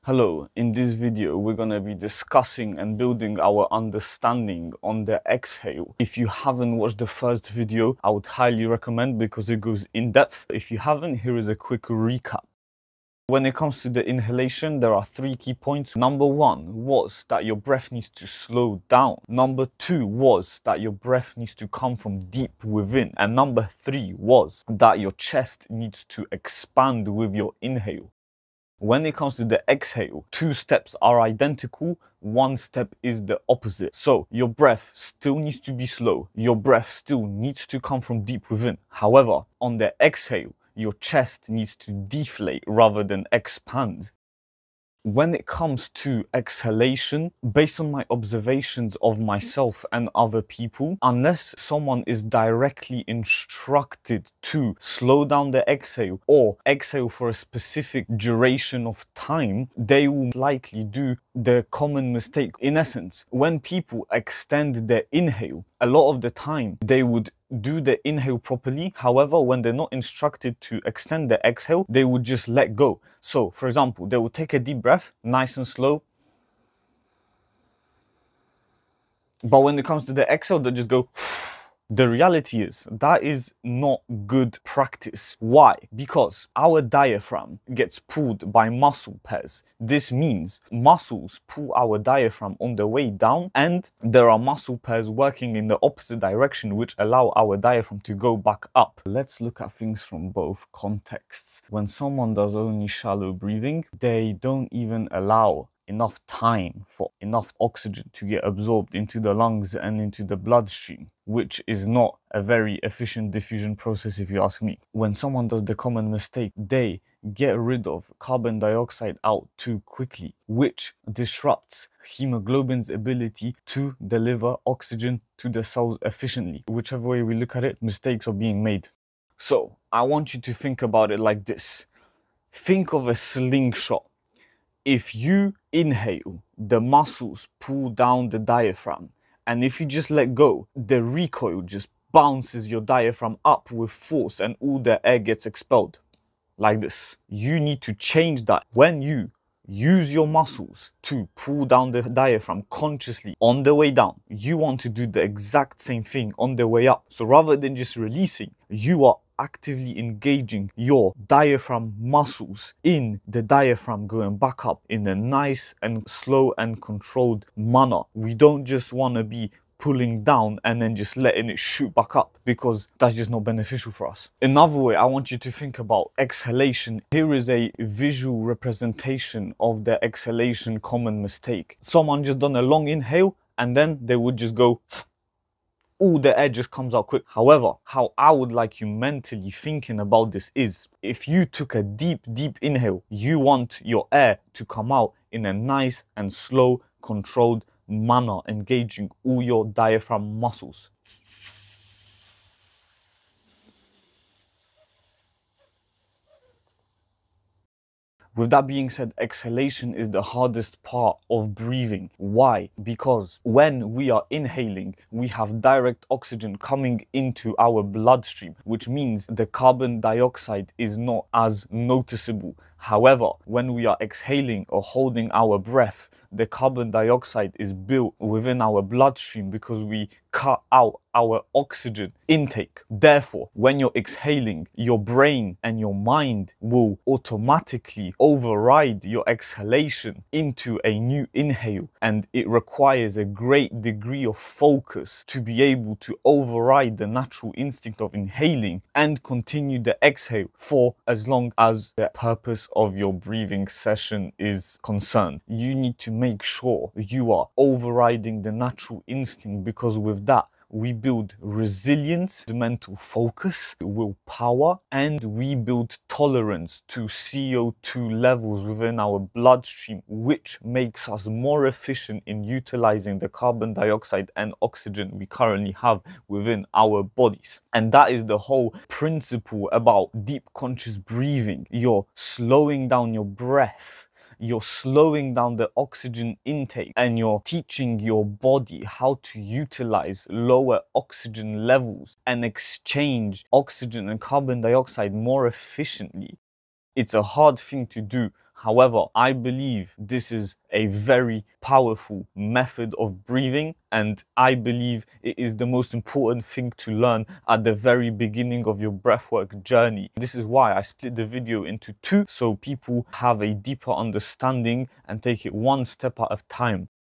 Hello, in this video we're going to be discussing and building our understanding on the exhale. If you haven't watched the first video, I would highly recommend because it goes in depth. If you haven't, here is a quick recap. When it comes to the inhalation, there are 3 key points. Number 1 was that your breath needs to slow down. Number 2 was that your breath needs to come from deep within. And number 3 was that your chest needs to expand with your inhale. When it comes to the exhale, 2 steps are identical, 1 step is the opposite. So your breath still needs to be slow, your breath still needs to come from deep within. However, on the exhale, your chest needs to deflate rather than expand. When it comes to exhalation, based on my observations of myself and other people, unless someone is directly instructed to slow down the exhale or exhale for a specific duration of time, they will likely do the common mistake. In essence, when people extend their inhale, a lot of the time they would do the inhale properly. However, when they're not instructed to extend the exhale, they would just let go. So, for example, they will take a deep breath, nice and slow. But when it comes to the exhale, they just go. The reality is that is not good practice. Why? Because our diaphragm gets pulled by muscle pairs. This means muscles pull our diaphragm on the way down, and there are muscle pairs working in the opposite direction which allow our diaphragm to go back up. Let's look at things from both contexts. When someone does only shallow breathing, they don't even allow enough time for enough oxygen to get absorbed into the lungs and into the bloodstream, which is not a very efficient diffusion process if you ask me. When someone does the common mistake, they get rid of carbon dioxide out too quickly, which disrupts hemoglobin's ability to deliver oxygen to the cells efficiently. Whichever way we look at it, mistakes are being made. So I want you to think about it like this. Think of a slingshot. If you inhale, the muscles pull down the diaphragm, and if you just let go, the recoil just bounces your diaphragm up with force and all the air gets expelled. Like this. You need to change that. When you use your muscles to pull down the diaphragm consciously on the way down, you want to do the exact same thing on the way up. So rather than just releasing, you are actively engaging your diaphragm muscles in the diaphragm going back up in a nice and slow and controlled manner. We don't just want to be pulling down and then just letting it shoot back up, because that's just not beneficial for us. Another way I want you to think about exhalation. Here is a visual representation of the exhalation common mistake. Someone just done a long inhale and then they would just go, all the air just comes out quick. However, how I would like you mentally thinking about this is, if you took a deep inhale, you want your air to come out in a nice and slow, controlled manner, engaging all your diaphragm muscles. With that being said, exhalation is the hardest part of breathing. Why? Because when we are inhaling, we have direct oxygen coming into our bloodstream, which means the carbon dioxide is not as noticeable. However, when we are exhaling or holding our breath, the carbon dioxide is built within our bloodstream because we cut out our oxygen intake. Therefore, when you're exhaling, your brain and your mind will automatically override your exhalation into a new inhale, and it requires a great degree of focus to be able to override the natural instinct of inhaling and continue the exhale for as long as the purpose of your breathing session is concerned. You need to make sure you are overriding the natural instinct, because with that, we build resilience, mental focus, willpower, and we build tolerance to CO2 levels within our bloodstream, which makes us more efficient in utilizing the carbon dioxide and oxygen we currently have within our bodies. And that is the whole principle about deep conscious breathing. You're slowing down your breath, you're slowing down the oxygen intake, and you're teaching your body how to utilize lower oxygen levels and exchange oxygen and carbon dioxide more efficiently. It's a hard thing to do. However, I believe this is a very powerful method of breathing, and I believe it is the most important thing to learn at the very beginning of your breathwork journey. This is why I split the video into two, so people have a deeper understanding and take it one step at a time.